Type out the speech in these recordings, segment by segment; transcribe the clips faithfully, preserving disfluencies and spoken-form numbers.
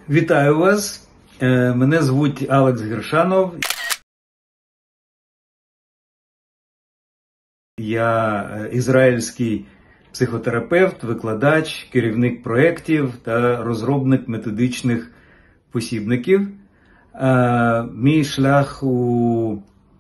Вітаю вас, мене звуть Алекс Гершанов. Я ізраїльський психотерапевт, викладач, керівник проєктів та розробник методичних посібників. Мій шлях у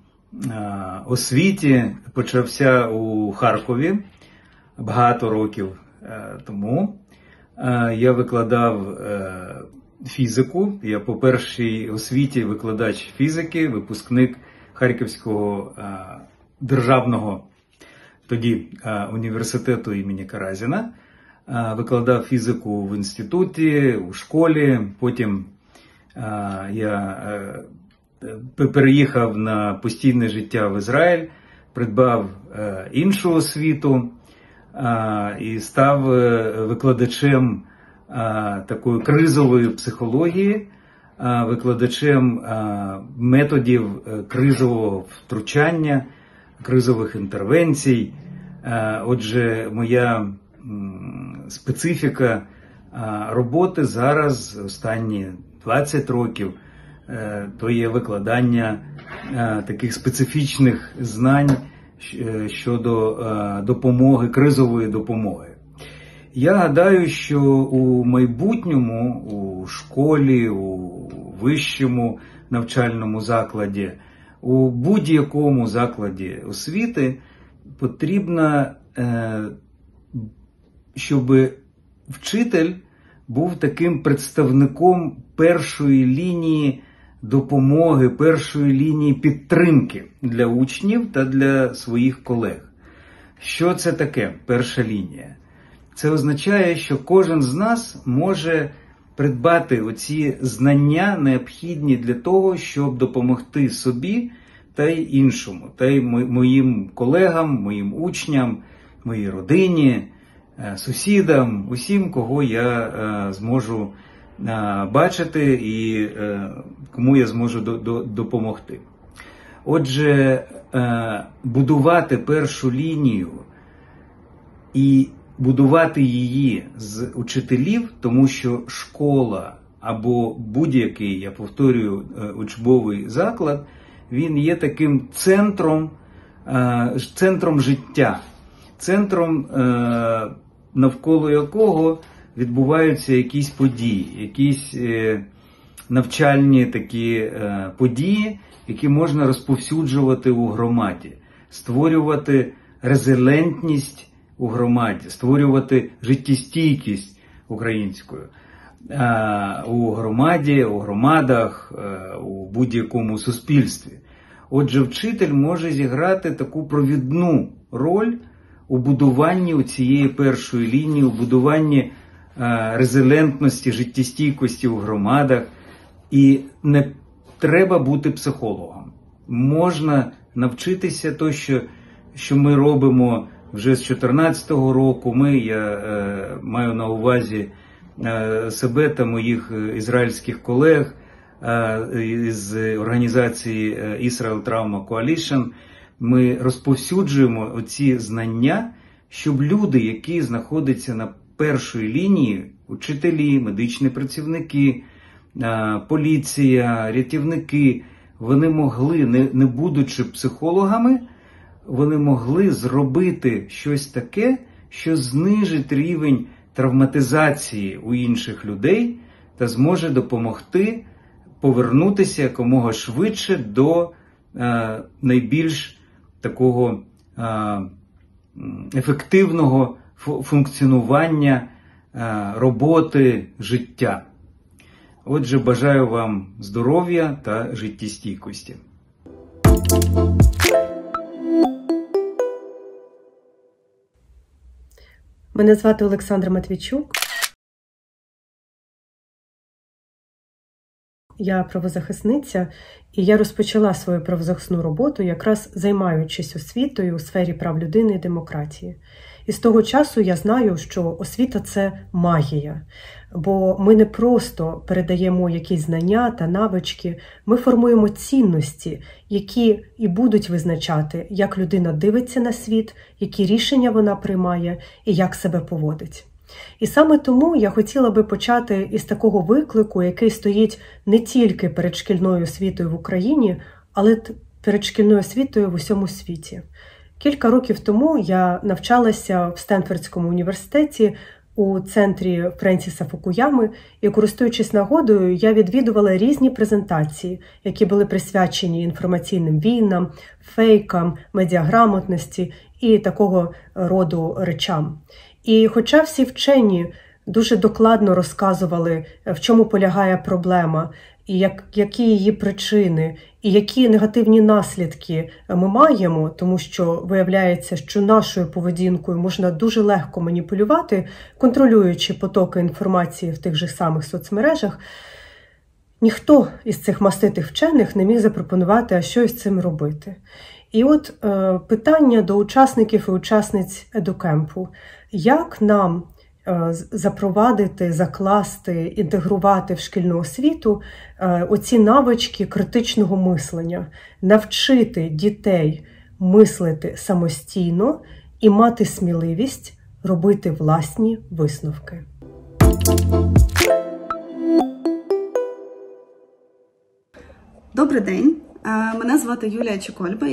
освіті почався у Харкові багато років тому. Я викладав фізику. Я по першій освіті викладач фізики, випускник Харківського державного тоді університету імені Каразіна. Викладав фізику в інституті, у школі. Потім я переїхав на постійне життя в Ізраїль, придбав іншу освіту і став викладачем такої кризової психології, викладачем методів кризового втручання, кризових інтервенцій. Отже, моя специфіка роботи зараз, останні двадцять років, то є викладання таких специфічних знань щодо допомоги, кризової допомоги. Я гадаю, що у майбутньому, у школі, у вищому навчальному закладі, у будь-якому закладі освіти потрібно, щоб вчитель був таким представником першої лінії допомоги, першої лінії підтримки для учнів та для своїх колег. Що це таке перша лінія? Це означає, що кожен з нас може придбати оці знання, необхідні для того, щоб допомогти собі та й іншому, та й моїм колегам, моїм учням, моїй родині, сусідам, усім, кого я зможу бачити і кому я зможу допомогти. Отже, будувати першу лінію і будувати її з учителів, тому що школа або будь-який, я повторюю, учбовий заклад, він є таким центром, центром життя, центром, навколо якого відбуваються якісь події, якісь навчальні такі події, які можна розповсюджувати у громаді, створювати резилентність у громаді, створювати життєстійкість українською у громаді, у громадах, у будь-якому суспільстві. Отже, вчитель може зіграти таку провідну роль у будуванні цієї першої лінії, у будуванні резилентності, життєстійкості у громадах. І не треба бути психологом. Можна навчитися то, що, що ми робимо вже з чотирнадцятого року. Ми, я е, маю на увазі е, себе та моїх ізраїльських колег е, з організації Israel Trauma Coalition. Ми розповсюджуємо оці знання, щоб люди, які знаходяться на першій лінії, учителі, медичні працівники, е, поліція, рятівники, вони могли, не, не будучи психологами, вони могли зробити щось таке, що знижить рівень травматизації у інших людей та зможе допомогти повернутися якомога швидше до е, найбільш такого е, ефективного функціонування е, роботи, життя. Отже, бажаю вам здоров'я та життєстійкості. Мене звати Олександра Матвійчук. Я правозахисниця, і я розпочала свою правозахисну роботу, якраз займаючись освітою у сфері прав людини і демократії. І з того часу я знаю, що освіта – це магія. Бо ми не просто передаємо якісь знання та навички, ми формуємо цінності, які і будуть визначати, як людина дивиться на світ, які рішення вона приймає і як себе поводить. І саме тому я хотіла би почати із такого виклику, який стоїть не тільки перед шкільною освітою в Україні, але перед шкільною освітою в усьому світі. Кілька років тому я навчалася в Стенфордському університеті у центрі Френсіса Фукуями, і, користуючись нагодою, я відвідувала різні презентації, які були присвячені інформаційним війнам, фейкам, медіаграмотності і такого роду речам. І хоча всі вчені дуже докладно розказували, в чому полягає проблема, і як, які її причини, і які негативні наслідки ми маємо, тому що виявляється, що нашою поведінкою можна дуже легко маніпулювати, контролюючи потоки інформації в тих же самих соцмережах, ніхто із цих маститих вчених не міг запропонувати, а що із цим робити. І от е, питання до учасників і учасниць едукемпу. Як нам запровадити, закласти, інтегрувати в шкільну освіту оці навички критичного мислення, навчити дітей мислити самостійно і мати сміливість робити власні висновки. Добрий день, мене звати Юлія Чекольба.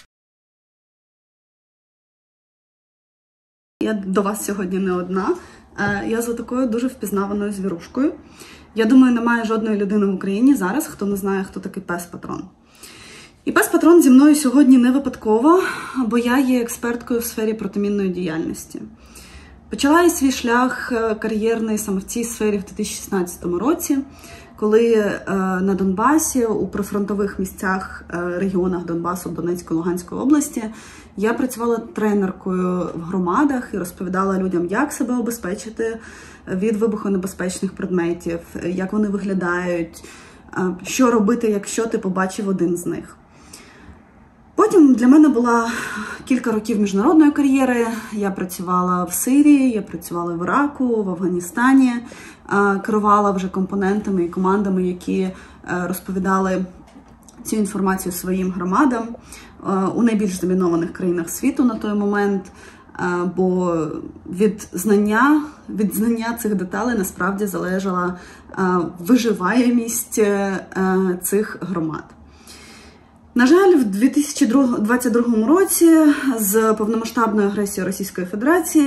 Я до вас сьогодні не одна. Я за такою дуже впізнаваною звірушкою. Я думаю, немає жодної людини в Україні зараз, хто не знає, хто такий пес-патрон. І пес-патрон зі мною сьогодні не випадково, бо я є експерткою в сфері протимінної діяльності. Почала я свій шлях кар'єрний саме в цій сфері в дві тисячі шістнадцятому році, коли на Донбасі, у прифронтових місцях, регіонах Донбасу, Донецької, Луганської області, я працювала тренеркою в громадах і розповідала людям, як себе обезпечити від вибухонебезпечних предметів, як вони виглядають, що робити, якщо ти побачив один з них. Потім для мене була кілька років міжнародної кар'єри. Я працювала в Сирії, я працювала в Іраку, в Афганістані, керувала вже компонентами і командами, які розповідали цю інформацію своїм громадам у найбільш замінованих країнах світу на той момент, бо від знання, від знання цих деталей насправді залежала виживаємість цих громад. На жаль, в дві тисячі двадцять другому році з повномасштабною агресією Російської Федерації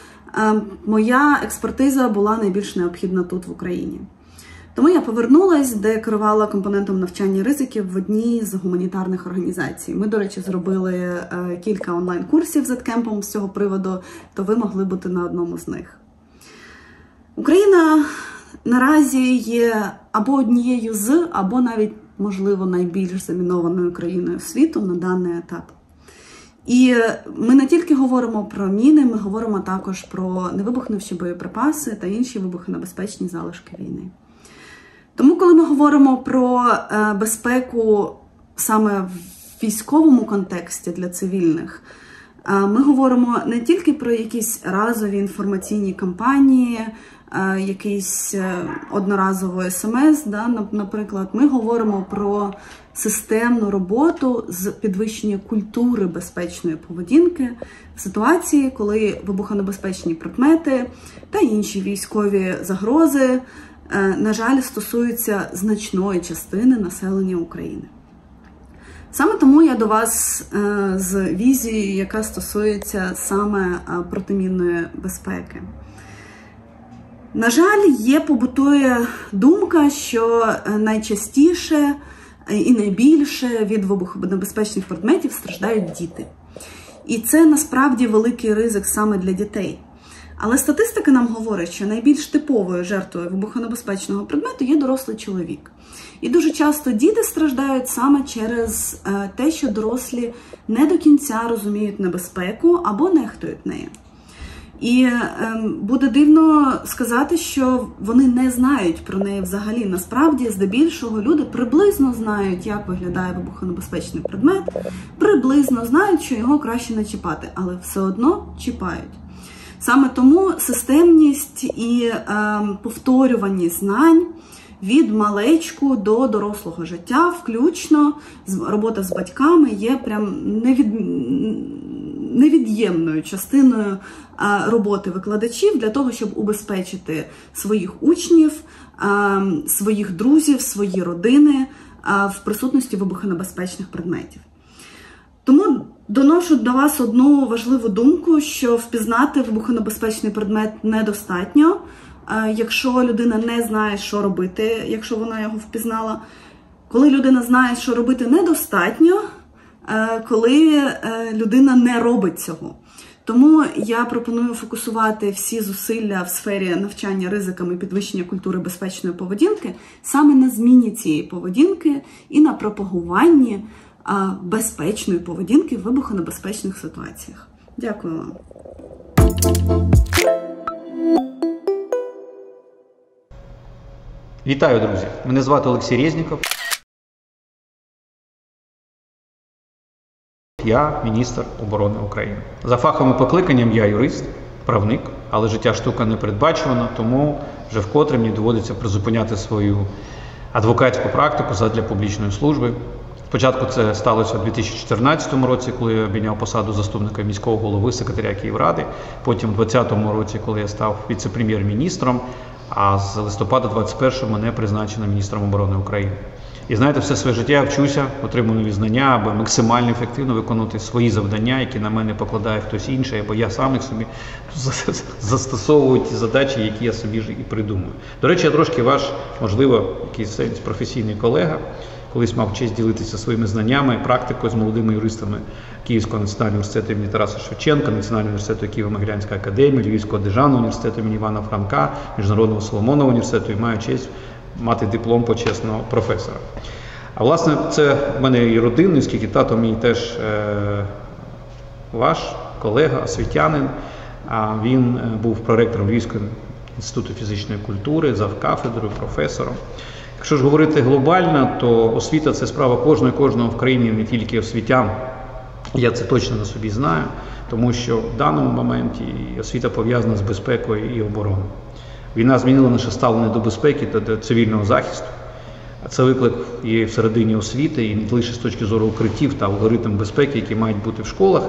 моя експертиза була найбільш необхідна тут, в Україні. Тому я повернулася, де керувала компонентом навчання ризиків в одній з гуманітарних організацій. Ми, до речі, зробили кілька онлайн-курсів з едкемпом з цього приводу, то ви могли бути на одному з них. Україна наразі є або однією з, або навіть, можливо, найбільш замінованою країною світу на даний етап. І ми не тільки говоримо про міни, ми говоримо також про невибухнувчі боєприпаси та інші вибухонебезпечні залишки війни. Тому, коли ми говоримо про безпеку саме в військовому контексті для цивільних, ми говоримо не тільки про якісь разові інформаційні кампанії, якийсь одноразовий смс, да, наприклад, ми говоримо про системну роботу з підвищення культури безпечної поведінки в ситуації, коли вибухонебезпечні предмети та інші військові загрози, на жаль, стосуються значної частини населення України. Саме тому я до вас з візією, яка стосується саме протимінної безпеки. На жаль, є побутує думка, що найчастіше і найбільше від вибухонебезпечних предметів страждають діти. І це насправді великий ризик саме для дітей. Але статистика нам говорить, що найбільш типовою жертвою вибухонебезпечного предмету є дорослий чоловік. І дуже часто діти страждають саме через те, що дорослі не до кінця розуміють небезпеку або нехтують нею. І буде дивно сказати, що вони не знають про неї взагалі. Насправді, здебільшого, люди приблизно знають, як виглядає вибухонебезпечний предмет, приблизно знають, що його краще не чіпати, але все одно чіпають. Саме тому системність і е, повторюваність знань від малечку до дорослого життя, включно робота з батьками, є прям невід... невід'ємною частиною роботи викладачів для того, щоб убезпечити своїх учнів, своїх друзів, свої родини в присутності вибухонебезпечних предметів. Тому доношу до вас одну важливу думку, що впізнати вибухонебезпечний предмет недостатньо, якщо людина не знає, що робити, якщо вона його впізнала. Коли людина знає, що робити недостатньо, коли людина не робить цього. Тому я пропоную фокусувати всі зусилля в сфері навчання ризикам і підвищення культури безпечної поведінки саме на зміні цієї поведінки і на пропагуванні безпечної поведінки в вибухонебезпечних ситуаціях. Дякую вам. Вітаю, друзі! Мене звати Олексій Резніков. Я міністр оборони України. За фахом і покликанням я юрист, правник, але життя штука непередбачувана, тому вже вкотре мені доводиться призупиняти свою адвокатську практику задля публічної служби. Спочатку це сталося у дві тисячі чотирнадцятому році, коли я обійняв посаду заступника міського голови, секретаря Київради. Потім у двадцятому році, коли я став віце-прем'єр-міністром, а з листопада двадцять першого мене призначено міністром оборони України. І знаєте, все своє життя я вчуся, отримую нові знання, аби максимально ефективно виконувати свої завдання, які на мене покладає хтось інший, або я сам їх собі застосовую ті задачі, які я собі ж і придумую. До речі, я трошки ваш, можливо, якийсь професійний колега, колись мав честь ділитися своїми знаннями і практикою з молодими юристами Київського національного університету імені Тараса Шевченка, Національного університету Києво-Могилянська академія, Львівського державного університету імені Івана Франка, Міжнародного Соломонового університету і маю честь мати диплом почесного професора. А власне, це в мене і родинний, оскільки тато мій теж е, ваш колега, освітянин. А він був проректором Львівського інституту фізичної культури, завкафедрою, професором. Якщо ж говорити глобально, то освіта – це справа кожного кожного в країні, не тільки освітян. Я це точно на собі знаю, тому що в даному моменті освіта пов'язана з безпекою і обороною. Війна змінила наше ставлення до безпеки та до цивільного захисту. Це виклик є всередині освіти, і не лише з точки зору укриттів та алгоритм безпеки, які мають бути в школах.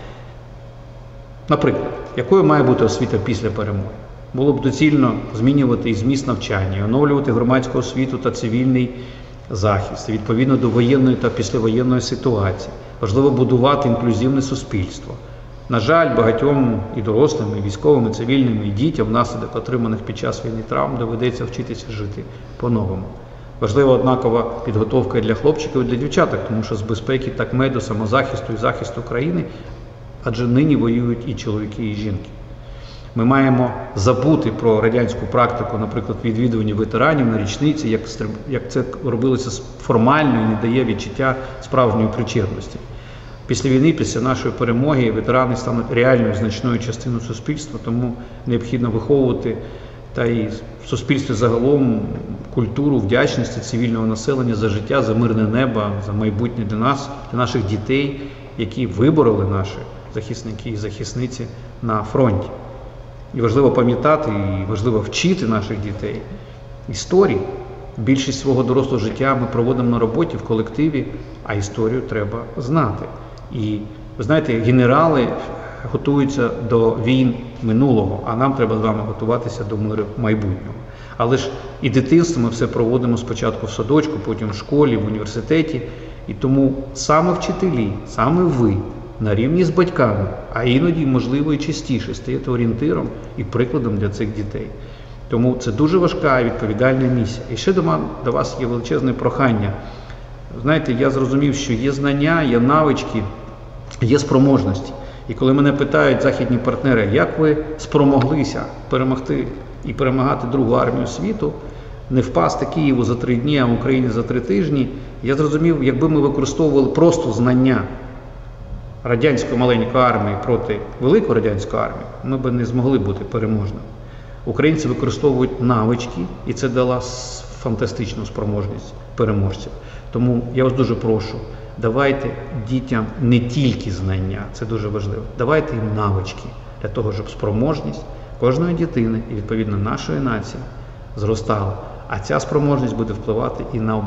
Наприклад, якою має бути освіта після перемоги? Було б доцільно змінювати і зміст навчання, оновлювати громадську освіту та цивільний захист, відповідно до воєнної та післявоєнної ситуації. Важливо будувати інклюзивне суспільство. На жаль, багатьом і дорослим, і військовим, і цивільним, і дітям внаслідок отриманих під час війни травм доведеться вчитися жити по-новому. Важлива однакова підготовка і для хлопчиків, і для дівчаток, тому що з безпеки так меду, самозахисту і захисту країни, адже нині воюють і чоловіки, і жінки. Ми маємо забути про радянську практику, наприклад, відвідування ветеранів на річниці, як, як це робилося формально і не дає відчуття справжньої причетності. Після війни, після нашої перемоги, ветерани стануть реальною значною частиною суспільства, тому необхідно виховувати та і в суспільстві загалом культуру вдячності цивільного населення за життя, за мирне небо, за майбутнє для нас, для наших дітей, які вибороли наші захисники і захисниці на фронті. І важливо пам'ятати, і важливо вчити наших дітей історії. Більшість свого дорослого життя ми проводимо на роботі, в колективі, а історію треба знати. І, ви знаєте, генерали готуються до війн минулого, а нам треба з вами готуватися до миру майбутнього. Але ж і дитинство ми все проводимо спочатку в садочку, потім в школі, в університеті. І тому саме вчителі, саме ви, на рівні з батьками, а іноді, можливо, і частіше, стаєте орієнтиром і прикладом для цих дітей. Тому це дуже важка і відповідальна місія. І ще до вас є величезне прохання. Знаєте, я зрозумів, що є знання, є навички, є спроможності. І коли мене питають західні партнери, як ви спромоглися перемогти і перемагати Другу армію світу, не впасти Києву за три дні, а в Україні за три тижні, я зрозумів, якби ми використовували просто знання радянської маленької армії проти великої радянської армії, ми б не змогли бути переможними. Українці використовують навички, і це дало фантастичну спроможність переможців. Тому я вас дуже прошу, давайте дітям не тільки знання, це дуже важливо, давайте їм навички для того, щоб спроможність кожної дитини і, відповідно, нашої нації зростала. А ця спроможність буде впливати і на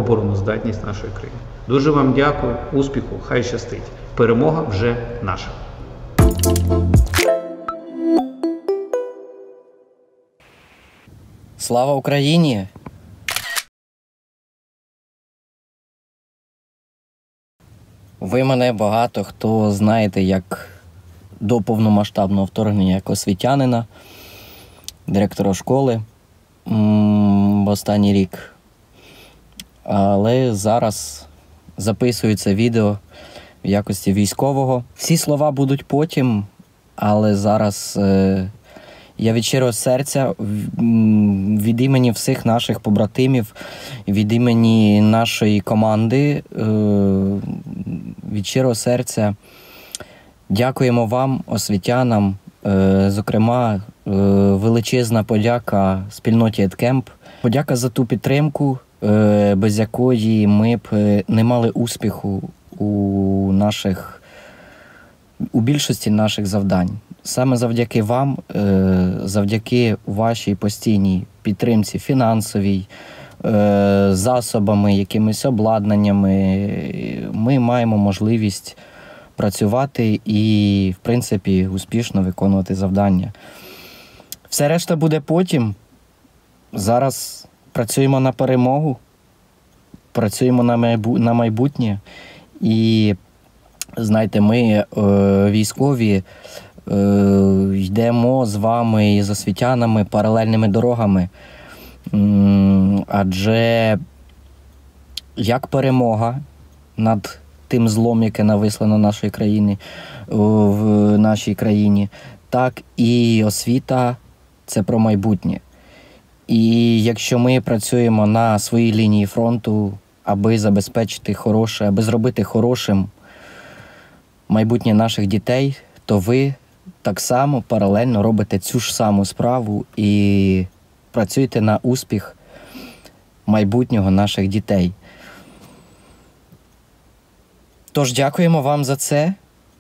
обороноздатність нашої країни. Дуже вам дякую, успіху, хай щастить. Перемога вже наша. Слава Україні! Ви мене багато хто знаєте як до повномасштабного вторгнення як освітянина, директора школи в останній рік. Але зараз записується відео в якості військового. Всі слова будуть потім, але зараз е, я від щирого серця, від імені всіх наших побратимів, від імені нашої команди, е, від щирого серця дякуємо вам, освітянам. Е, зокрема, е, величезна подяка спільноті Едкемп. Подяка за ту підтримку, е, без якої ми б не мали успіху у наших, у більшості наших завдань. Саме завдяки вам, завдяки вашій постійній підтримці фінансовій, засобами, якимись обладнаннями, ми маємо можливість працювати і, в принципі, успішно виконувати завдання. Все решта буде потім. Зараз працюємо на перемогу, працюємо на майбутнє. І, знаєте, ми, військові, йдемо з вами і з освітянами паралельними дорогами. Адже як перемога над тим злом, яке нависло на нашій країні, в нашій країні, так і освіта – це про майбутнє. І якщо ми працюємо на своїй лінії фронту, аби забезпечити хороше, аби зробити хорошим майбутнє наших дітей, то ви так само паралельно робите цю ж саму справу і працюєте на успіх майбутнього наших дітей. Тож дякуємо вам за це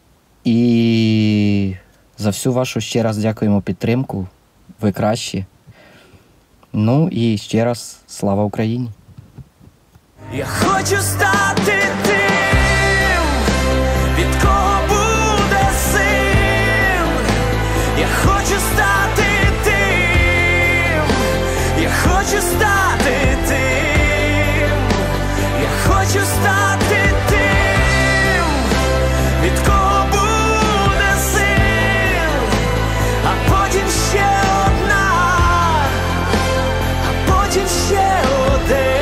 і за всю вашу ще раз дякуємо підтримку. Ви кращі. Ну і ще раз слава Україні! Я хочу стати тим, від кого буде сил. Я хочу стати тим, я хочу стати тим, я хочу стати тим, від кого буде сил, а потім ще одна, а потім ще один.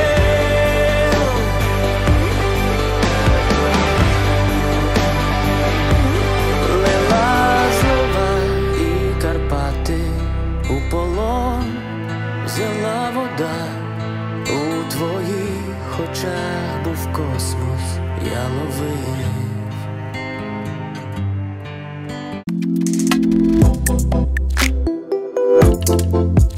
Взяла вода, у твоїх очах був космос, я ловив.